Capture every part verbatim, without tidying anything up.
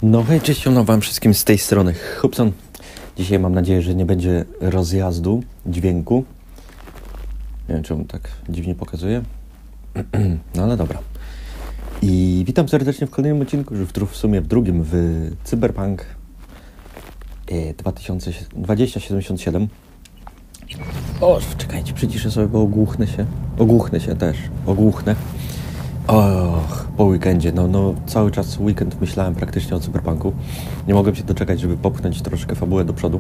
No hej, cześć, no wam wszystkim z tej strony Hubson. Dzisiaj mam nadzieję, że nie będzie rozjazdu dźwięku. Nie wiem, czemu tak dziwnie pokazuje. No ale dobra. I witam serdecznie w kolejnym odcinku, już w, w sumie w drugim, w Cyberpunk dwa tysiące siedemdziesiąt siedem. O, czekajcie, przyciszę sobie, bo ogłuchnę się. Ogłuchnę się też. Ogłuchnę. Och, po weekendzie, no, no cały czas weekend myślałem praktycznie o Cyberpunku. Nie mogłem się doczekać, żeby popchnąć troszkę fabułę do przodu.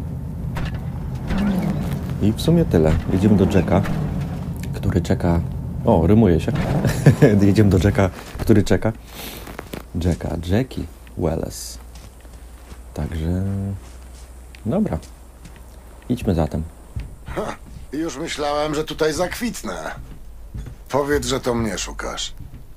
I w sumie tyle. Jedziemy do Jacka, który czeka... O, rymuje się. Jedziemy do Jacka, który czeka. Jacka, Jackie Wallace. Także... Dobra. Idźmy zatem. Ha, już myślałem, że tutaj zakwitnę. Powiedz, że to mnie szukasz.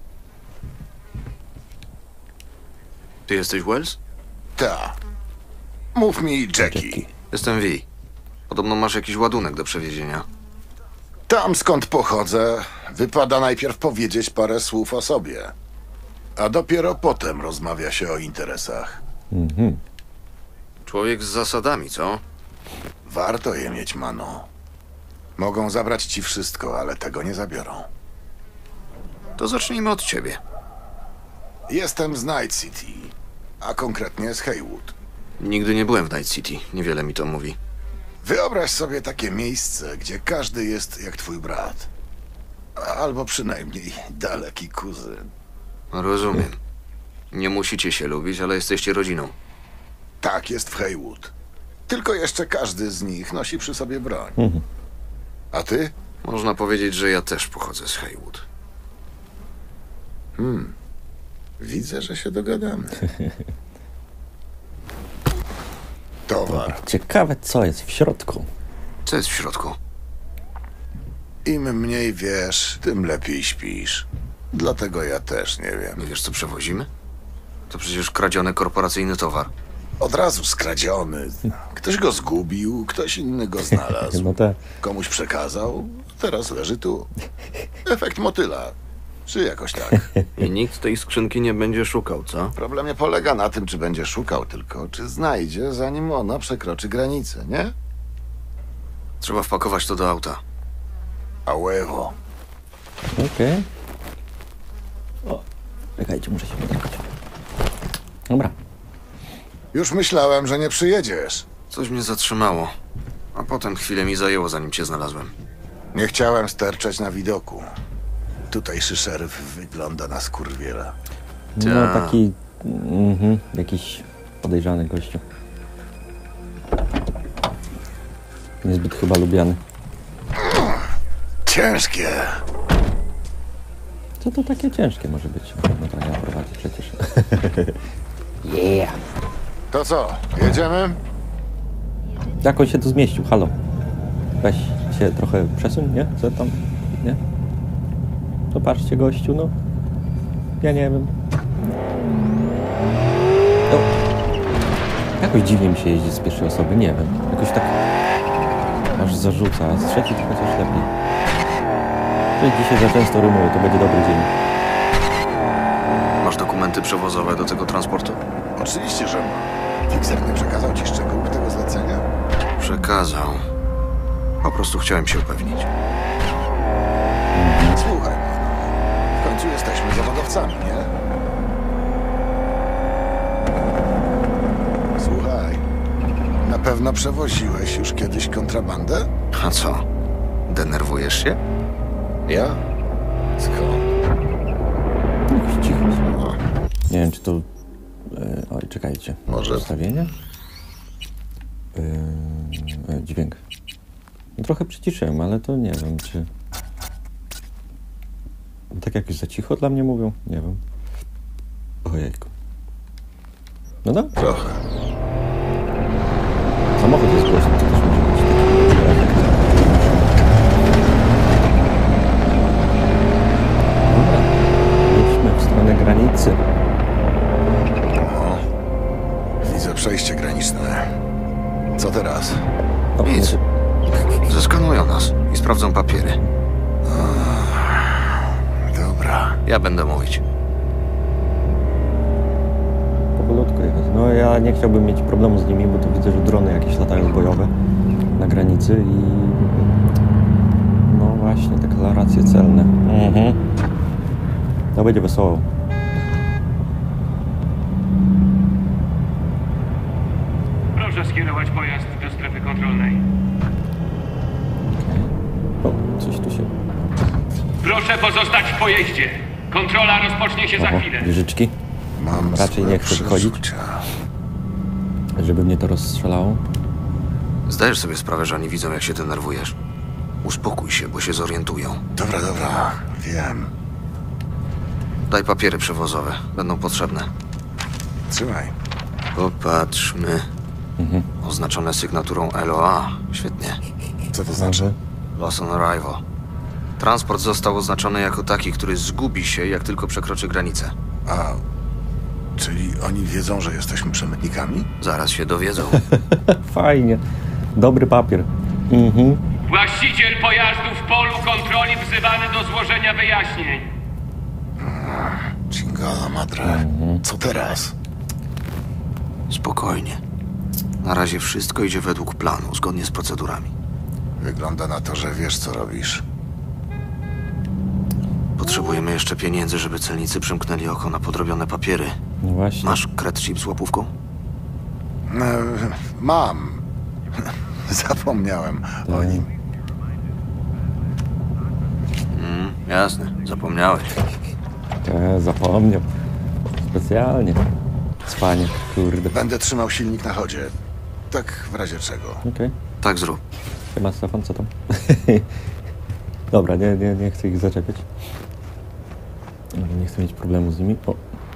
Ty jesteś Wells? Ta. Mów mi, Jackie. Jackie. Jestem V. Podobno masz jakiś ładunek do przewiezienia. Tam, skąd pochodzę, wypada najpierw powiedzieć parę słów o sobie. A dopiero potem rozmawia się o interesach. Mhm. Człowiek z zasadami, co? Warto je mieć, mano. Mogą zabrać ci wszystko, ale tego nie zabiorą. To zacznijmy od ciebie. Jestem z Night City, a konkretnie z Haywood. Nigdy nie byłem w Night City. Niewiele mi to mówi. Wyobraź sobie takie miejsce, gdzie każdy jest jak twój brat. Albo przynajmniej daleki kuzyn. Rozumiem. Nie musicie się lubić, ale jesteście rodziną. Tak jest w Haywood. Tylko jeszcze każdy z nich nosi przy sobie broń. Mhm. A ty? Można powiedzieć, że ja też pochodzę z Haywood. Hmm. Widzę, że się dogadamy. Towar. Ciekawe, co jest w środku. Co jest w środku? Im mniej wiesz, tym lepiej śpisz. Dlatego ja też nie wiem. Nie wiesz, co przewozimy? To przecież kradziony korporacyjny towar. Od razu skradziony. Ktoś go zgubił, ktoś inny go znalazł. No te... Komuś przekazał, teraz leży tu. Efekt motyla. Czy jakoś tak. I nikt tej skrzynki nie będzie szukał, co? Problem nie polega na tym, czy będzie szukał, tylko czy znajdzie, zanim ona przekroczy granicę, nie? Trzeba wpakować to do auta. A huevo. Okej. O, czekajcie, muszę się podrykać. Dobra. Już myślałem, że nie przyjedziesz. Coś mnie zatrzymało. A potem chwilę mi zajęło, zanim cię znalazłem. Nie chciałem sterczeć na widoku. Tutejszy szeryf wygląda na skurwiela. No Ta. taki... Mhm, jakiś podejrzany gościu. Niezbyt chyba lubiany. Ciężkie. Co to takie ciężkie może być? No to ja prowadzę przecież. Yeah! To co, jedziemy? Jak on się tu zmieścił? Halo? Weź się trochę przesuń, nie? Co tam? Nie? To patrzcie, gościu, no. Ja nie wiem. No. Jakoś dziwnie mi się jeździ z pierwszej osoby, nie wiem. Jakoś tak aż zarzuca, a z trzeciej to chociaż lepiej. To dzisiaj za często rymuję, to będzie dobry dzień. Masz dokumenty przewozowe do tego transportu? Oczywiście, że ma. Fixer nie przekazał ci szczegółów tego zlecenia? Przekazał. Po prostu chciałem się upewnić. Słuchaj, no. W końcu jesteśmy zawodowcami, nie? Słuchaj. Na pewno przewoziłeś już kiedyś kontrabandę? A co? Denerwujesz się? Ja? Skąd? Jakoś cicho. No, Nie wiem, czy to... E, oj, czekajcie. Może- Ustawienie? E, e, dźwięk. No, trochę przyciszyłem, ale to nie wiem, czy... Tak jakoś za cicho dla mnie mówią? Nie wiem. Ojejku. No dobra. trochę. Samochód jest głośny, to też może być taki efekt. Dobra. Jedźmy w stronę granicy. O, widzę przejście graniczne. Co teraz? O, Nic. Zeskanują nas i sprawdzą papiery. Dobra. Ja będę mówić. Powolutku jechać. No nie chciałbym mieć problemu z nimi, bo tu widzę, że drony jakieś latają bojowe na granicy i no właśnie, deklaracje celne. Mhm. To będzie wesoło. Proszę skierować pojazd do strefy kontrolnej. O, coś tu się... Proszę pozostać w pojeździe. Kontrola rozpocznie się za Oho, chwilę. wieżyczki. Mam Raczej złe nie chcę wychodzić. przeczucia. Żeby mnie to rozstrzelało. Zdajesz sobie sprawę, że oni widzą, jak się denerwujesz. Uspokój się, bo się zorientują. Dobra, dobra, wiem. Daj papiery przewozowe. Będą potrzebne. Trzymaj. Popatrzmy. Mhm. Oznaczone sygnaturą L O A. Świetnie. Co to znaczy? Loss on arrival. Transport został oznaczony jako taki, który zgubi się, jak tylko przekroczy granicę. A, czyli oni wiedzą, że jesteśmy przemytnikami? Zaraz się dowiedzą. Fajnie. Dobry papier. Mhm. Właściciel pojazdu w polu kontroli wzywany do złożenia wyjaśnień. Chingala madre. Co teraz? Spokojnie. Na razie wszystko idzie według planu, zgodnie z procedurami. Wygląda na to, że wiesz, co robisz. Potrzebujemy jeszcze pieniędzy, żeby celnicy przymknęli oko na podrobione papiery. No właśnie. Masz kred chip z łapówką? E, mam. Zapomniałem o nim. Mm, jasne, zapomniałeś. E, zapomniał. Specjalnie. Spanie, kurde. Będę trzymał silnik na chodzie. Tak w razie czego. Okej. Okay. Tak zrób. Siema, Stefan, co tam? Dobra, nie, nie, nie chcę ich zaczepiać. Nie chcę mieć problemu z nimi. O.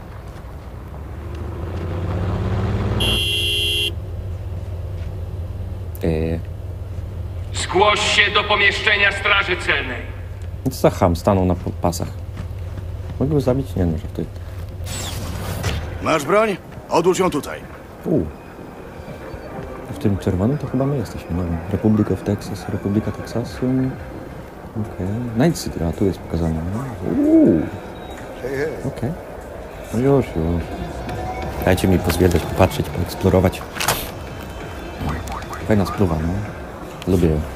Eee. Zgłoś się do pomieszczenia straży celnej. Co za ham stanął na pasach? Mogę go zabić? Nie no, żartuję. Masz broń? Odłóż ją tutaj. U. W tym czerwonym to chyba my jesteśmy, nie wiem. Republic of Texas, Republika Teksasu. Okej. Okay. Night City, a tu jest pokazane. Uuu. Okej. Okay. No już, już. Dajcie mi pozwiedzać, popatrzeć, poeksplorować. Fajna spluwa, no. Lubię ją.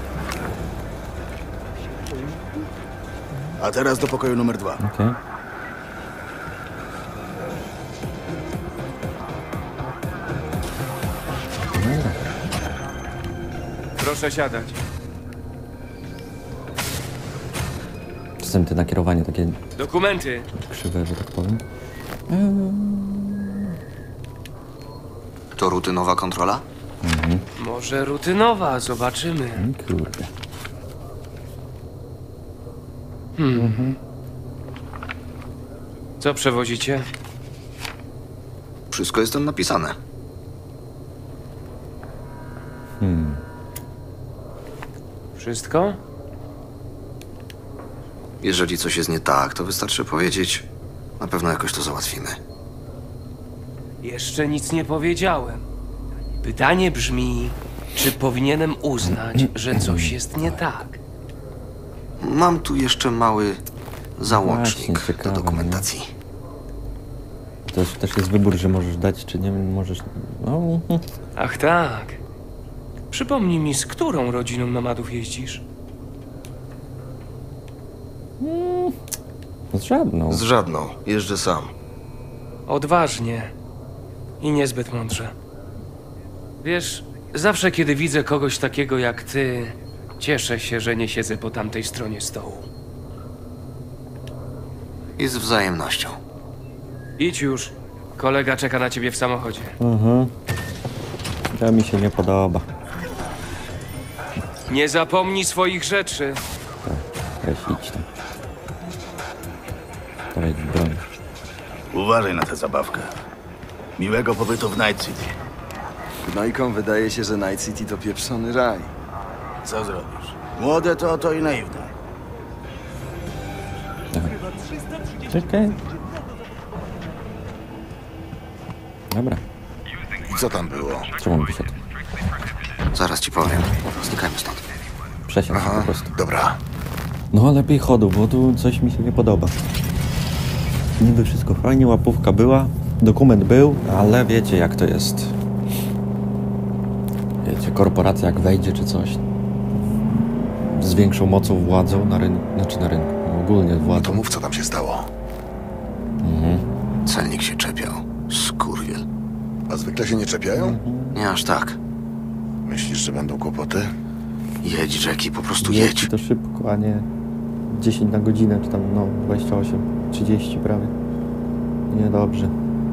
A teraz do pokoju numer dwa. Okej. Okay. Proszę siadać. Czasem te nakierowanie takie Dokumenty. krzywe, że tak powiem. To rutynowa kontrola? Mhm. Może rutynowa, zobaczymy. Kurde. Hmm. Mhm. Co przewozicie? Wszystko jest tam napisane. Hmm. Wszystko? Jeżeli coś jest nie tak, to wystarczy powiedzieć. Na pewno jakoś to załatwimy. Jeszcze nic nie powiedziałem. Pytanie brzmi, czy powinienem uznać, że coś jest nie tak? Mam tu jeszcze mały załącznik Właśnie, ciekawe, do dokumentacji. To też jest wybór, że możesz dać, czy nie możesz... No, Ach tak. Przypomnij mi, z którą rodziną nomadów jeździsz? z żadną. Z żadną. Jeżdżę sam. Odważnie. I niezbyt mądrze. Wiesz, zawsze kiedy widzę kogoś takiego jak ty, cieszę się, że nie siedzę po tamtej stronie stołu. I z wzajemnością. Idź już. Kolega czeka na ciebie w samochodzie. Mhm. To mi się nie podoba. Nie zapomnij swoich rzeczy. Tak, weź idź tam. Dawaj broń. Uważaj na tę zabawkę. Miłego pobytu w Night City. Gnojkom wydaje się, że Night City to pieprzony raj. Co zrobisz? Młode to oto i naiwne. Okej. Dobra. I co tam było? Czemu on wyszedł? Zaraz ci powiem. Znikajmy stąd. Przesiadł po Aha, prostu. dobra. No lepiej chodu, bo tu coś mi się nie podoba. Niby wszystko fajnie, łapówka była, dokument był, ale wiecie jak to jest. Wiecie, korporacja jak wejdzie czy coś z większą mocą, władzą na rynku, znaczy na rynku, ogólnie No to władzą. mów, co tam się stało. Celnik się czepiał. Skurwiel. A zwykle się nie czepiają? Nie aż tak. Myślisz, że będą kłopoty? Jedź, Jackie, po prostu Jedź jedź. to szybko, a nie dziesięć na godzinę, czy tam no dwadzieścia osiem, trzydzieści prawie. Niedobrze.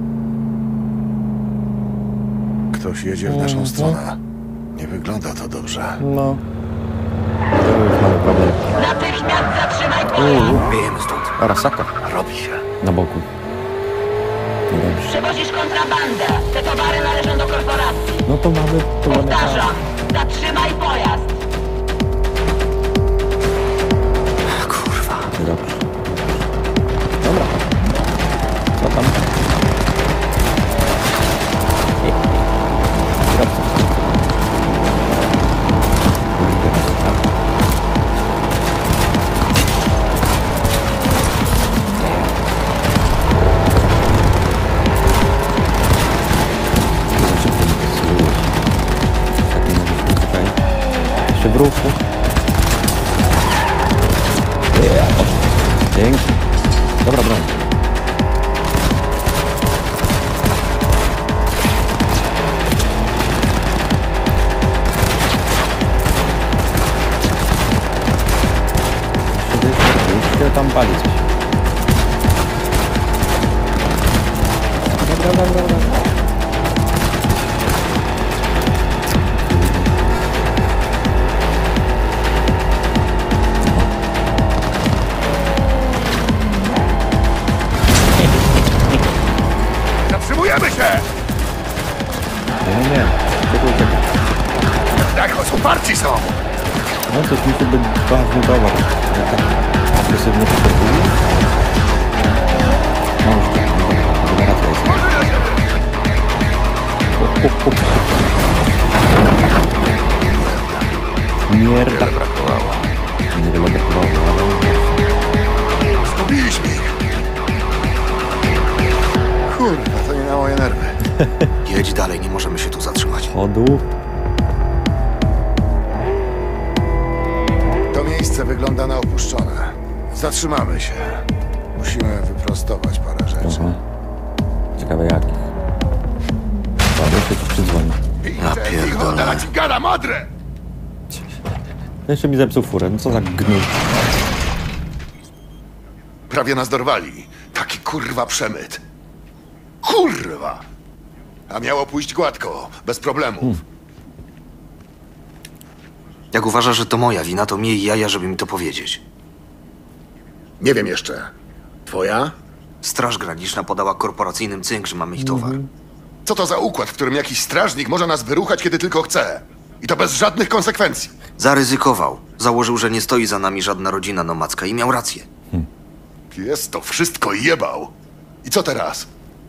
Ktoś jedzie w naszą stronę. Nie wygląda to dobrze. No. To już mamy problem. Natychmiast zatrzymaj pojazd! Wiejemy stąd. Arasaka. Robi się. Na boku. Niedobrze. Przewozisz kontrabandę. Te towary należą do korporacji. No to mamy... To mamy Powtarzam, zatrzymaj pojazd! Kurwa. Dobrze. Dobra. Co tam? Kierowca. Jeszcze w ruchu. Pięknie. Dobra broń. Jeszcze tam pali coś. Dobra, dobra, dobra. Zatrzymujemy się! Nie, nie, nie. Czekaj, czekaj. Jak uparci są! No coś musi być ważny towar. Ja tak agresywnie potrzebuję. No już tak, dobra, racja jest. Hop, hop, hop. Mierda. brakowało. Niewiele brakowało, ale... Zgubiliśmy ich. Kurwa, to nie na moje nerwy. Jedź dalej, nie możemy się tu zatrzymać. Chodu. To miejsce wygląda na opuszczone. Zatrzymamy się. Musimy wyprostować parę rzeczy. Aha. Ciekawe jakich. Dobra, jeszcze ci przydzwonię. Ja pierdolę. Gada madre! Jeszcze mi zepsuł furę, no co za gnój. Prawie nas dorwali. Taki kurwa przemyt. Kurwa! A miało pójść gładko, bez problemów. Jak uważasz, że to moja wina, to miej jaja, żeby mi to powiedzieć. Nie wiem jeszcze. Twoja? Straż Graniczna podała korporacyjnym cynk, że mamy ich towar. Co to za układ, w którym jakiś strażnik może nas wyruchać, kiedy tylko chce? I to bez żadnych konsekwencji. Zaryzykował. Założył, że nie stoi za nami żadna rodzina nomadzka i miał rację. Jest to wszystko jebał. I co teraz?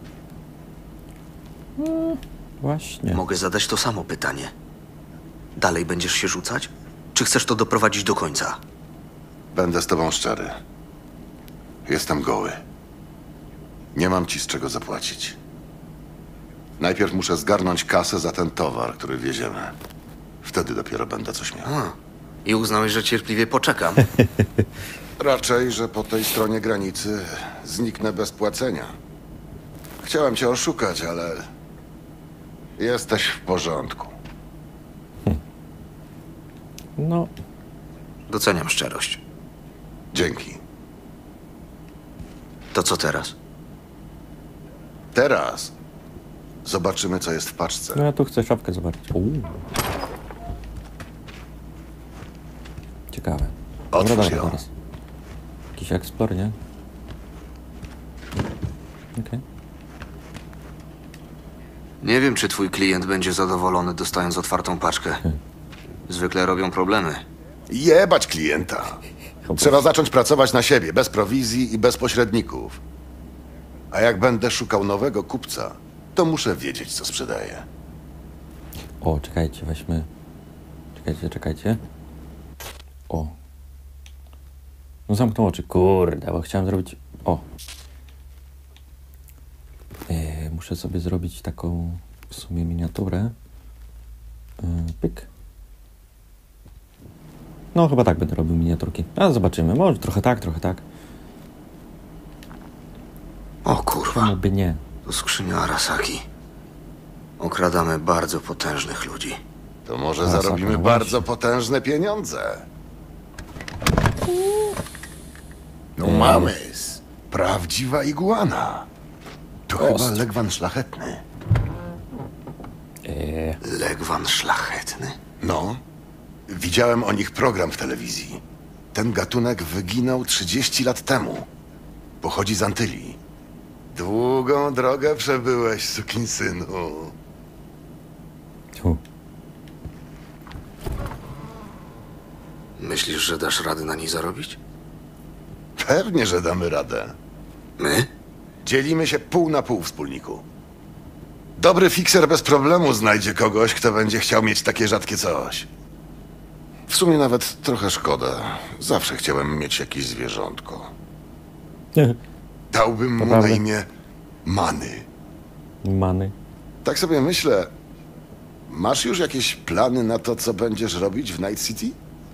Właśnie. Mogę zadać to samo pytanie. Dalej będziesz się rzucać? Czy chcesz to doprowadzić do końca? Będę z tobą szczery. Jestem goły. Nie mam ci z czego zapłacić. Najpierw muszę zgarnąć kasę za ten towar, który wieziemy. Wtedy dopiero będę coś miał. A, i uznałeś, że cierpliwie poczekam. Raczej, że po tej stronie granicy zniknę bez płacenia. Chciałem cię oszukać, ale jesteś w porządku. No, Doceniam szczerość. Dzięki. To co teraz? Teraz zobaczymy, co jest w paczce. no ja tu chcę szafkę zobaczyć. Uuu. Ciekawe. Dobra, Otwórz dobra, ją. teraz. Jakiś eksplor, nie? Okej. Nie wiem, czy twój klient będzie zadowolony, dostając otwartą paczkę. Zwykle robią problemy. Jebać klienta. Okay. Trzeba zacząć pracować na siebie, bez prowizji i bez pośredników. A jak będę szukał nowego kupca, to muszę wiedzieć, co sprzedaję. O, czekajcie, weźmy... Czekajcie, czekajcie. O. No zamknął oczy, kurde, bo chciałem zrobić... O. Yy, muszę sobie zrobić taką w sumie miniaturę. Pyk. No chyba tak będę robił miniaturki. A zobaczymy. Może trochę tak, trochę tak. O kurwa, Czemu by nie? to skrzynia Arasaki. Okradamy bardzo potężnych ludzi. To może A, zarobimy sakra, bardzo potężne pieniądze. No Eee. mamy. Prawdziwa iguana. To chyba Ostro. legwan szlachetny. Eee, Legwan szlachetny? No, widziałem o nich program w telewizji. Ten gatunek wyginął trzydzieści lat temu. Pochodzi z Antylii. Długą drogę przebyłeś, sukinsynu. tu. Myślisz, że dasz radę na niej zarobić? Pewnie, że damy radę. My? Dzielimy się pół na pół, wspólniku. Dobry fikser bez problemu znajdzie kogoś, kto będzie chciał mieć takie rzadkie coś. W sumie nawet trochę szkoda. Zawsze chciałem mieć jakieś zwierzątko. Dałbym mu na Naprawdę? imię Many. Many. Tak sobie myślę, masz już jakieś plany na to, co będziesz robić w Night City?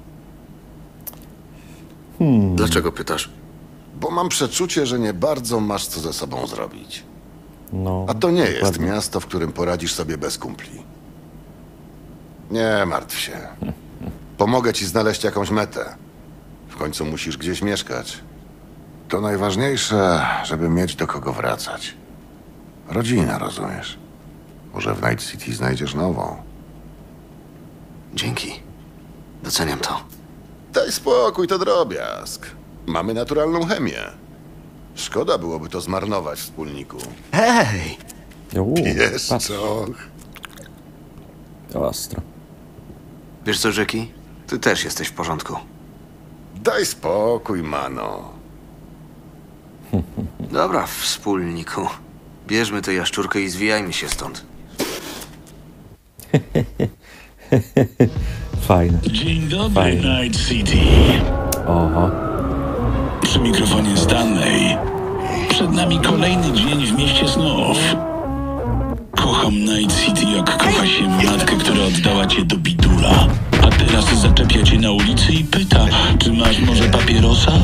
Dlaczego pytasz? Bo mam przeczucie, że nie bardzo masz co ze sobą zrobić. No, A to nie jest dokładnie. miasto, w którym poradzisz sobie bez kumpli. Nie martw się. Pomogę ci znaleźć jakąś metę. W końcu musisz gdzieś mieszkać. To najważniejsze, żeby mieć do kogo wracać. Rodzina, rozumiesz? Może w Night City znajdziesz nową. Dzięki. Doceniam to. Daj spokój, to drobiazg. Mamy naturalną chemię. Szkoda byłoby to zmarnować, wspólniku. Hej! Uuu, Jest patrz. co? Ostro. Wiesz co, Jackie? Ty też jesteś w porządku. Daj spokój, mano. Dobra, wspólniku. Bierzmy tę jaszczurkę i zwijajmy się stąd. Fajne. Dzień dobry, Fajne. Night City. Oho. Przy mikrofonie Stanley. Przed nami kolejny dzień w mieście snów. Kocham Night City, jak kocha się matkę, która oddała cię do bidula. A teraz zaczepia cię na ulicy i pyta, czy masz może papierosa?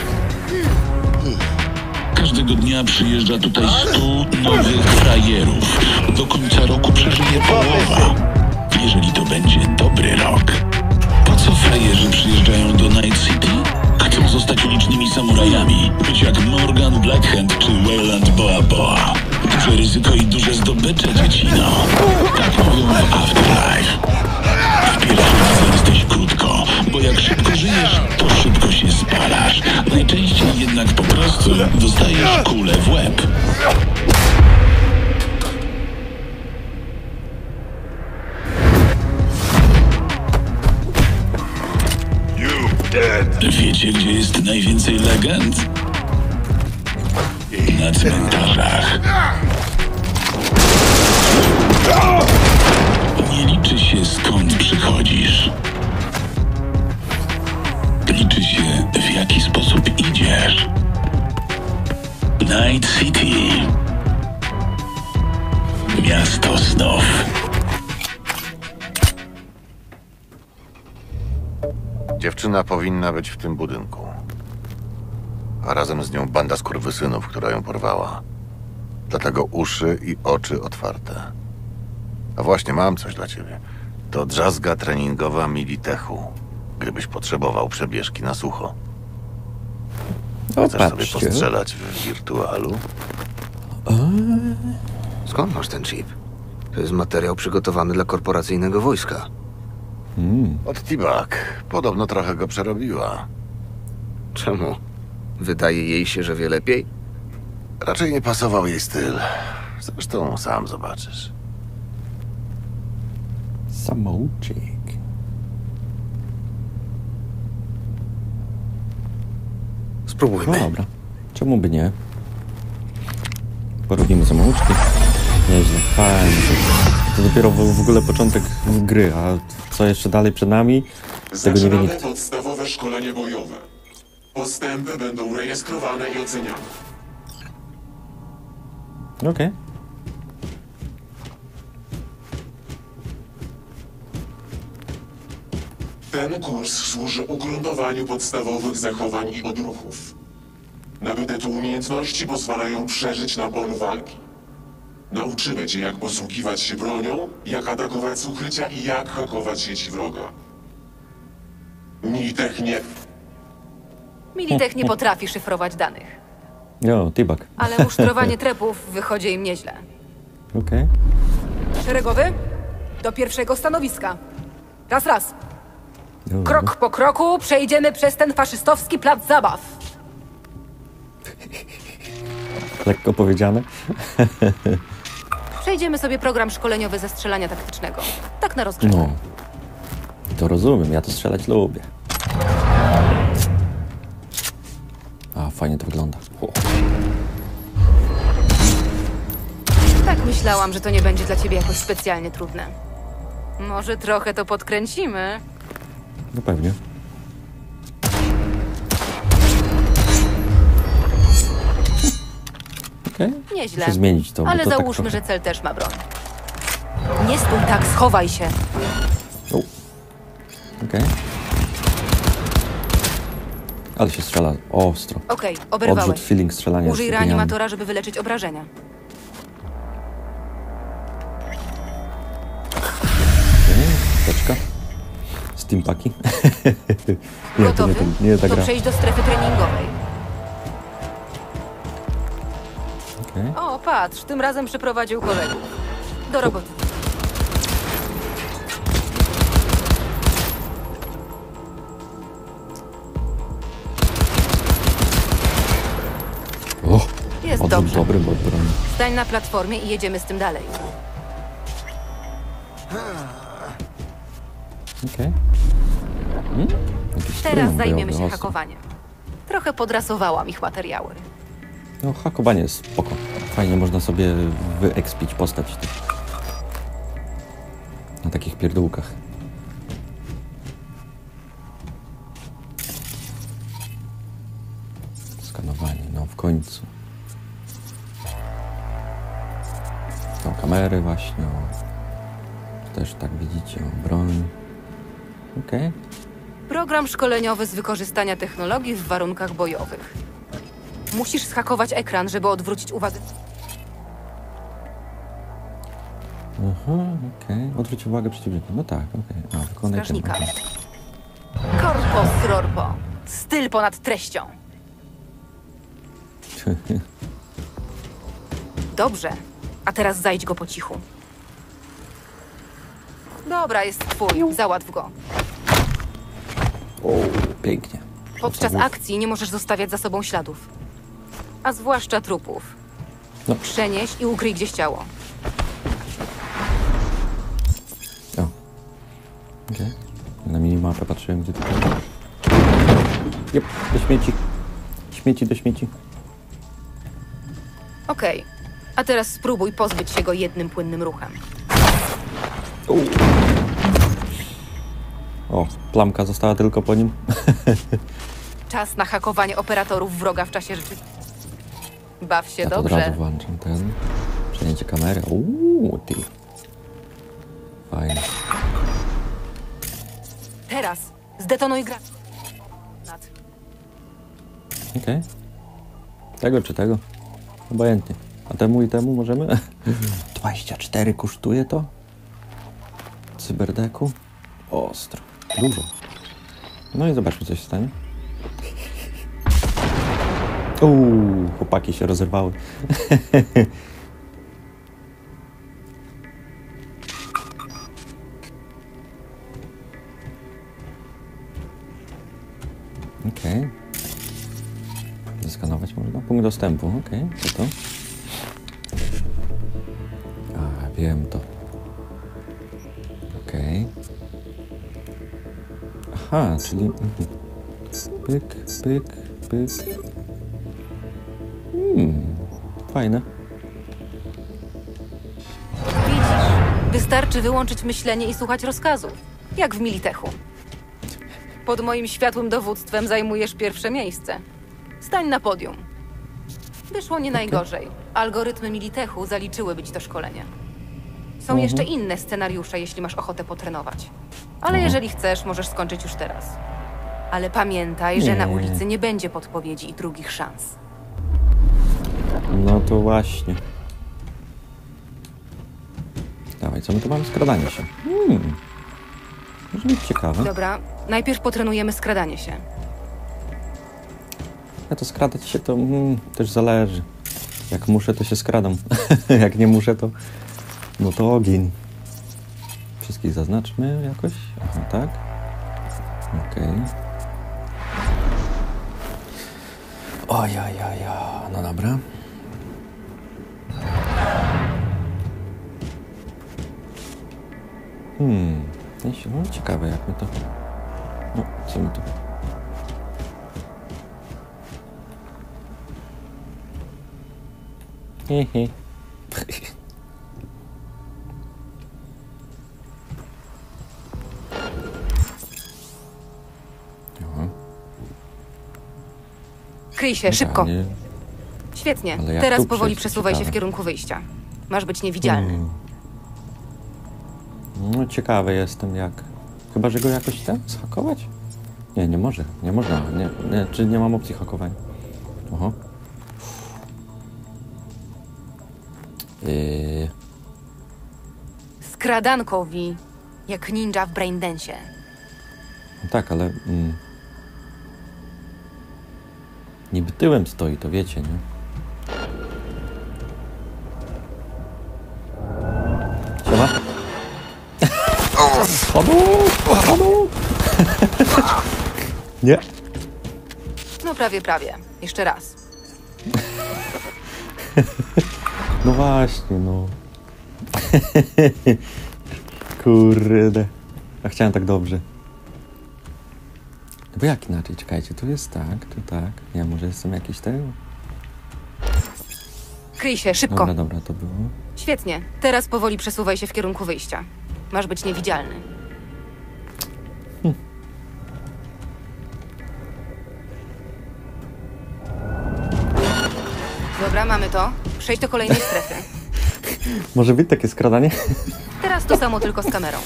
Każdego dnia przyjeżdża tutaj stu nowych frajerów. Do końca roku przeżyje połowa. Jeżeli to będzie dobry rok. Po co frajerzy przyjeżdżają do Night City? Chcą zostać ulicznymi samurajami. Być jak Morgan Blackhand czy Wayland Boa Boa. Duże ryzyko i duże zdobycze, dziecino. Tak mówią w Afterlife. W pierwszym razie jesteś krótko, bo jak szybko żyjesz, to szybko się spalasz. Najczęściej jednak po prostu dostajesz kulę w łeb. Wiecie, gdzie jest najwięcej legend? Na cmentarzach. Nie liczy się, skąd przychodzisz. Liczy się, w jaki sposób idziesz. Night City. Miasto snów. Dziewczyna powinna być w tym budynku. A razem z nią banda skurwysynów, która ją porwała. Dlatego uszy i oczy otwarte. A właśnie mam coś dla ciebie. To drzazga treningowa Militechu. Gdybyś potrzebował przebieżki na sucho. O, Chcesz sobie patrzcie. postrzelać w wirtualu? Skąd masz ten chip? To jest materiał przygotowany dla korporacyjnego wojska. Mm. Od T-Bag. Podobno trochę go przerobiła. Czemu? Wydaje jej się, że wie lepiej? Raczej nie pasował jej styl. Zresztą sam zobaczysz. Samouczyk. No Spróbujmy. dobra. Czemu by nie? Porobimy samouczki. Nieźle. Fajnie. To dopiero w, w ogóle początek gry, a co jeszcze dalej przed nami? Tego nie wie Zaczynamy nikt. podstawowe szkolenie bojowe. Postępy będą rejestrowane i oceniane. Okej. Ten kurs służy ugruntowaniu podstawowych zachowań i odruchów. Nabyte tu umiejętności pozwalają przeżyć na polu walki. Nauczymy cię, jak posługiwać się bronią, jak atakować z ukrycia i jak hakować sieci wroga. Militech nie... Militech nie potrafi szyfrować danych, Jo, T-Bag. ale musztrowanie trepów wychodzi im nieźle. Okej. Szeregowy? Do pierwszego stanowiska. Raz, raz. Dobra. Krok po kroku przejdziemy przez ten faszystowski plac zabaw. Lekko powiedziane. Przejdziemy sobie program szkoleniowy ze strzelania taktycznego. Tak na rozgrzewkę. No. I to rozumiem, ja to strzelać lubię. A, fajnie to wygląda. O. Tak myślałam, że to nie będzie dla ciebie jakoś specjalnie trudne. Może trochę to podkręcimy? No pewnie. Okej. Nieźle. Muszę zmienić to, bo Ale to tak załóżmy, trochę... że cel też ma broń. Nie stój tak, schowaj się. O. Okej. Ale się strzela ostro. Okej, Odrzut, oberwałeś. feeling strzelania. Użyj z reanimatora, żeby wyleczyć obrażenia. Teczka. Steampaki. nie, to Gotowy? nie, to nie ta To gra. przejdź do strefy treningowej. Okej. O, patrz, tym razem przyprowadził kolegów. Do roboty. O, Jest odrzut dobrze. dobry, bo broń. Stań na platformie i jedziemy z tym dalej. Okej. Hmm? Jakiś Teraz trójmąt zajmiemy bojowy, się ostry. hakowaniem. Trochę podrasowałam ich materiały. No, hakowanie jest spoko. Fajnie można sobie wyekspić postać tych. Na takich pierdółkach. Skanowanie, no w końcu. Są kamery właśnie. O. Też tak widzicie, o, broń. Okej. Program szkoleniowy z wykorzystania technologii w warunkach bojowych. Musisz zhakować ekran, żeby odwrócić uwagę. Aha, okej. Odwróć uwagę przeciwnika. No tak, okej. A, wykonaj ten. Strażnika. okej. Korpo srorpo. Styl ponad treścią. Dobrze. A teraz zajdź go po cichu. Dobra, jest twój. Załatw go. O, pięknie. Podczas akcji nie możesz zostawiać za sobą śladów. A zwłaszcza trupów. No. Przenieś i ukryj gdzieś ciało. O. Okej. Na minimapę patrzyłem, gdzie to jest. Jep, do śmieci. Śmieci do śmieci. Okej. A teraz spróbuj pozbyć się go jednym płynnym ruchem. U. O, plamka została tylko po nim. Czas na hakowanie operatorów wroga w czasie życia. Baw się Ja to od dobrze. razu włączam ten. Przejęcie kamery. Uuu, ty. Fajnie. Teraz zdetonuj gra. Nad. Okej. Tego czy tego? Obojętnie. A temu i temu możemy? dwadzieścia cztery kosztuje to? Cyberdeku? Ostro. Dużo. No i zobaczmy, co się stanie. Uuu, chłopaki się rozerwały. Okej. Okay. Zeskanować można? Punkt dostępu, okej. Okay. Co to? A, wiem to. Okej. Okay. Aha, czyli... Pyk, pyk, pyk. Hmm, fajne. Widzisz, wystarczy wyłączyć myślenie i słuchać rozkazów. Jak w Militechu. Pod moim światłym dowództwem zajmujesz pierwsze miejsce. Stań na podium. Wyszło nie najgorzej. Algorytmy Militechu zaliczyły być to szkolenie. Są Mhm. jeszcze inne scenariusze, jeśli masz ochotę potrenować. Ale Aha. jeżeli chcesz, możesz skończyć już teraz. Ale pamiętaj, że Nie. na ulicy nie będzie podpowiedzi i drugich szans. No to właśnie. Dawaj, co my tu mamy? Skradanie się. Hmm. Może być ciekawe. Dobra, najpierw potrenujemy skradanie się. Ja to skradać się to mm, też zależy. Jak muszę, to się skradam. Jak nie muszę, to... No to ogień. Wszystkich zaznaczmy jakoś. Aha, tak. Okej. Okay. Oj, oj, oj, oj. No dobra. Hmm. No, ciekawe jak my to... No, co my tu... Hehe. Kryj się, szybko. Nie. Świetnie. Ale jak Teraz tu powoli przejść? przesuwaj się w Ciekawe. kierunku wyjścia. Masz być niewidzialny. Hmm. No ciekawy jestem jak. Chyba, że go jakoś tam zhakować? Nie, nie może. Nie można. Nie, nie, czy nie mam opcji hakowania? Oho. Yy, Skradankowi, jak ninja w braindance'ie. no tak, ale... Mm, niby tyłem stoi, to wiecie, nie? Siema. Chodu! Chodu! Nie. No prawie, prawie. Jeszcze raz. No właśnie, no. Kurde. A chciałem tak dobrze. No bo jak inaczej? Czekajcie, tu jest tak, tu tak. Ja może jestem jakiś tego? Kryj się, szybko. Dobra, dobra, to było. Świetnie. Teraz powoli przesuwaj się w kierunku wyjścia. Masz być niewidzialny. Hm. Dobra, mamy to. Przejdź do kolejnej strefy. Może być takie skradanie? Teraz to samo, tylko z kamerą.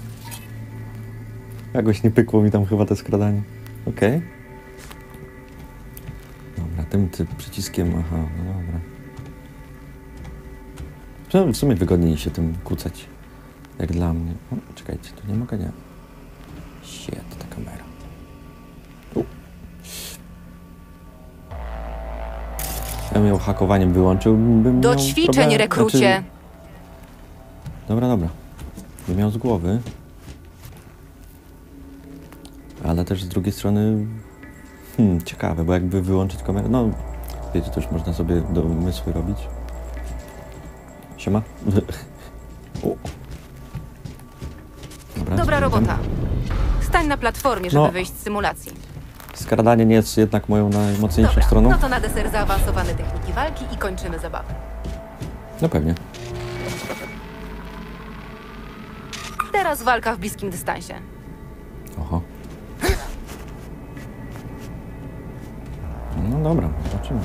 Jakoś nie pykło mi tam chyba to skradanie. Okej. Okay. Dobra, tym, tym przyciskiem, aha, no dobra. W sumie wygodniej się tym kucać. Jak dla mnie. O, czekajcie, tu nie mogę, nie. Shit, ta kamera. U. Ja bym ją hakowaniem wyłączył, bym Do miał ćwiczeń, problem. rekrucie. Znaczy... Dobra, dobra. Bym miał z głowy. Ale też z drugiej strony... Hmm, ciekawe, bo jakby wyłączyć kamerę... No, wiecie, to już można sobie domysły robić. Siema. O. Dobra, Dobra zdążę. robota. Stań na platformie, żeby No. wyjść z symulacji. Skradanie nie jest jednak moją najmocniejszą Dobra, stroną. no to na deser zaawansowane techniki walki i kończymy zabawę. No pewnie. Teraz walka w bliskim dystansie. Oho. No dobra, zobaczymy.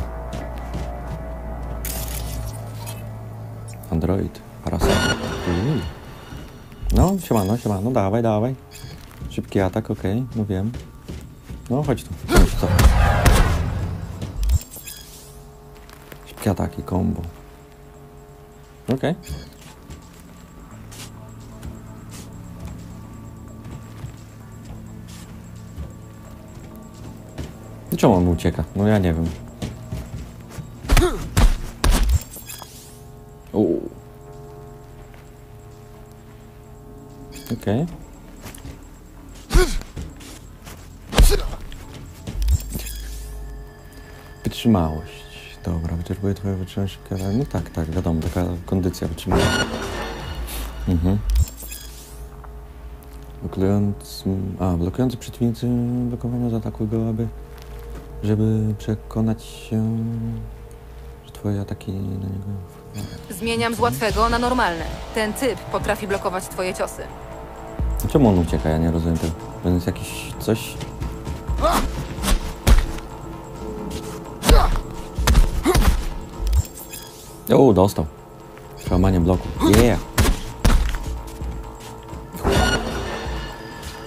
Android, Parasol. Uuu. No, siemano, siemano, dawaj, dawaj. Szybki atak, okej, okay, no wiem. No, chodź tu. Chodź, co? Szybkie ataki, combo. Okej. Okay. I czemu on ucieka? No ja nie wiem. Uuu. Okej. Okay. Wytrzymałość. Dobra, wyczerpuje twoją wytrzymałość. No tak, tak, wiadomo, taka kondycja wytrzymałości. Mhm. Blokując... A, blokujący przeciwnicy blokowania zaatakuj go, aby... Żeby przekonać się, że twoje ataki na niego... Zmieniam z łatwego na normalne. Ten typ potrafi blokować twoje ciosy. Czemu on ucieka? Ja nie rozumiem tego. To jest jakiś coś... O, dostał. Przełamanie bloku. Yeah!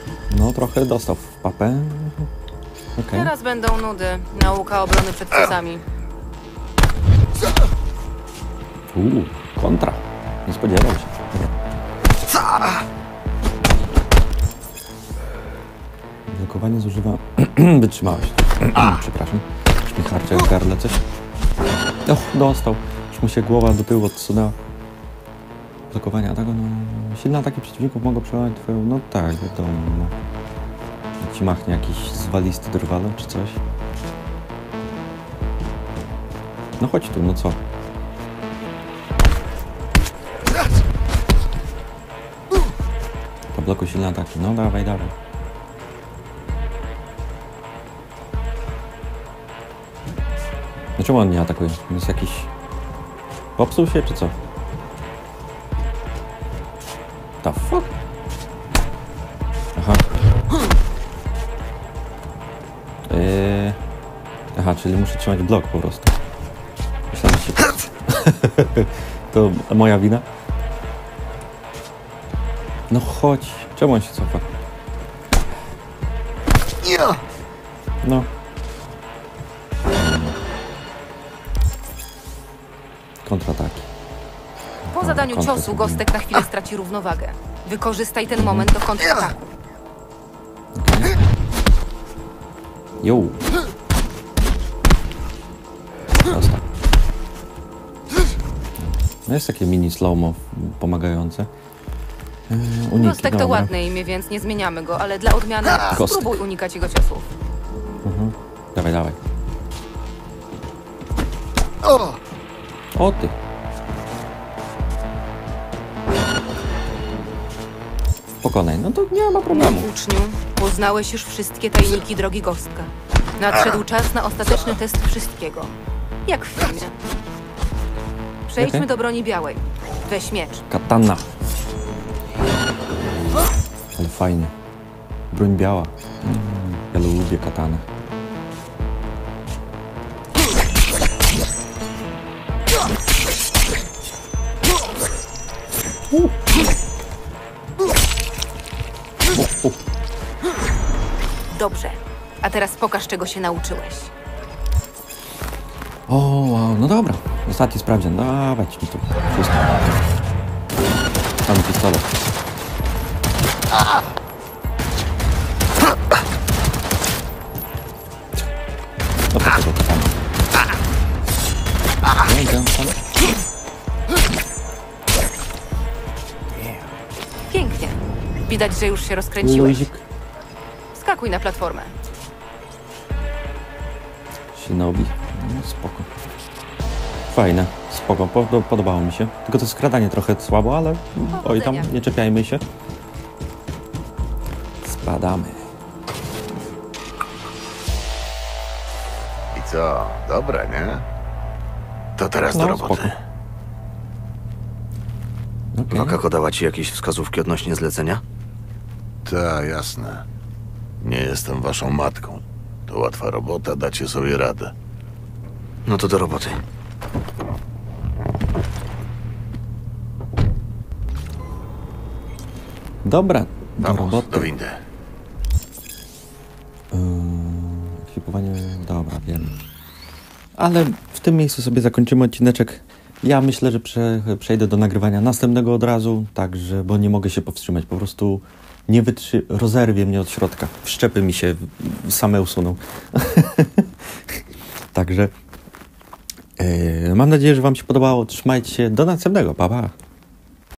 No, trochę dostał w papę. Okay. Teraz będą nudy. Nauka obrony przed psami. Uuu, kontra. Nie spodziewał się. Dobra. Blokowanie zużywa wytrzymałość. Przepraszam. Już mi harcze w gardle coś. Och, dostał. Już mu się głowa do tyłu odsunęła. Blokowanie ataku, no... Silne ataki przeciwników mogą przełamać twoją... No tak, wiadomo. Jak ci machnie jakiś zwalisty drwalo czy coś. No chodź tu, no co? Poblokuj silne ataki. No dawaj, dawaj. Dlaczego on nie atakuje? On jest jakiś... Popsuł się, czy co? The fuck? Aha. Eee... Aha, czyli muszę trzymać blok po prostu. Myślałem, że się... To moja wina? No chodź. Czemu on się cofa? No. Kontrataki. Po zadaniu ciosu Gostek na chwilę straci równowagę. Wykorzystaj ten moment do kontrataku. Okay. Jo. Dostał. No jest takie mini slow-mo pomagające. Uniki, Gostek to dobra. ładne imię, więc nie zmieniamy go, ale dla odmiany Gostek. spróbuj unikać jego ciosów. Mhm. Dawaj, dawaj. O ty. Pokonaj, no to nie ma problemu. Uczniu, poznałeś już wszystkie tajniki drogi Gostka. Nadszedł czas na ostateczny test wszystkiego. Jak w filmie. Przejdźmy Okay. do broni białej. Weź miecz. Katana. Ale fajnie. Broń biała. Mm, ja lubię katanę. Uh. Uh, uh. Dobrze. A teraz pokaż, czego się nauczyłeś. O, wow, no dobra. Ostatni sprawdzian. Dawać mi tu wszystko. Tam pistolet. No po tego katana. Nie idę tam. Pięknie. Widać, że już się rozkręciłeś. Luzik. Skakuj na platformę. Shinobi. No, spoko. Fajne, spoko, Pod- podobało mi się. Tylko to skradanie trochę słabo, ale oj tam, nie czepiajmy się. Spadamy. I co? Dobre, nie? To teraz No, do roboty. spoko. Okay. Wakako dała ci jakieś wskazówki odnośnie zlecenia? Tak, jasne. Nie jestem waszą matką. To łatwa robota, dacie sobie radę. No to do roboty. Dobra, do Vamos, roboty. do windy. Yy, ekwipowanie, dobra, wiem. Ale w tym miejscu sobie zakończymy odcineczek. Ja myślę, że prze, przejdę do nagrywania następnego od razu, także, bo nie mogę się powstrzymać. Po prostu nie wytrzy... rozerwie mnie od środka. Wszczepy mi się same usuną. Także yy, mam nadzieję, że wam się podobało. Trzymajcie się. Do następnego. Pa, pa.